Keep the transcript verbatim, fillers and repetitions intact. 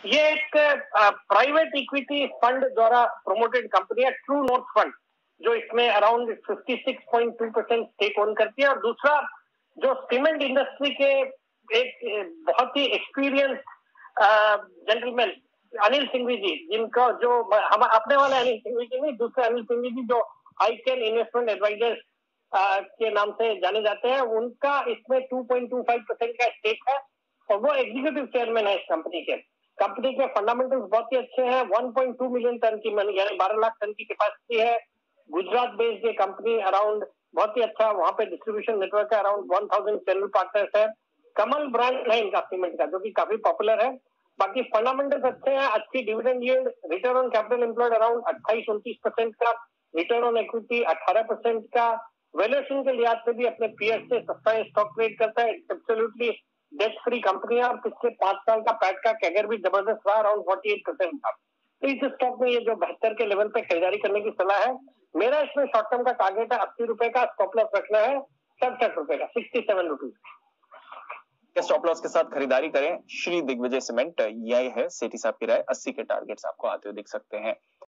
ये एक private equity fund द्वारा प्रोमोटेड कंपनी है, ट्रू नॉर्थ फंड, जो इसमें अराउंड छप्पन पॉइंट दो परसेंट स्टेक ओन करती है। और दूसरा, जो सीमेंट इंडस्ट्री के एक बहुत ही एक्सपीरियंस जेंटलमैन अनिल सिंघवी जी, जिनका जो हम अपने वाले अनिल सिंघवी जी नहीं, दूसरे अनिल सिंघवी जी जो आईकेन इन्वेस्टमेंट एडवाइजर्स के नाम से जाने जाते हैं, उनका इसमें दो पॉइंट दो पाँच परसेंट का स्टेक है और वो एग्जीक्यूटिव चेयरमैन है इस कंपनी के। कंपनी के फंडामेंटल्स बहुत ही अच्छे हैं। एक पॉइंट दो मिलियन टन की यानी बारह लाख टन की कैपेसिटी है। गुजरात बेस्ड ये कंपनी अराउंड बहुत ही अच्छा, वहां पे डिस्ट्रीब्यूशन नेटवर्क है, अराउंड एक हज़ार चैनल पार्टनर्स है। कमल ब्रांड है इनका सीमेंट का, जो कि काफी पॉपुलर है। बाकी फंडामेंटल्स अच्छे हैं, अच्छी dividend yield, return on capital employed around अट्ठाईस उनतीस परसेंट का, रिटर्न ऑन इक्विटी अठारह परसेंट का। वैल्यूएशन के लिहाज से भी अपने पीएस से सस्ता स्टॉक ट्रेड करता है। एब्सोल्युटली डेट फ्री कंपनी है और पिछले पांच साल का पैट का कैगर भी जबरदस्त रहा, अराउंड अड़तालीस परसेंट का। तो इस स्टॉक में ये जो बहत्तर के लेवल पे खरीदारी करने की सलाह है। मेरा इसमें शॉर्ट टर्म का टारगेट है अस्सी रुपए का, स्टॉप लॉस रखना है सड़सठ रुपए का, sixty seven rupees. Stop loss के साथ खरीदारी करें। श्री दिग्विजय सीमेंट, यही है सेठी साहब की राय। अस्सी के टारगेट्स आपको आते हुए दिख सकते हैं।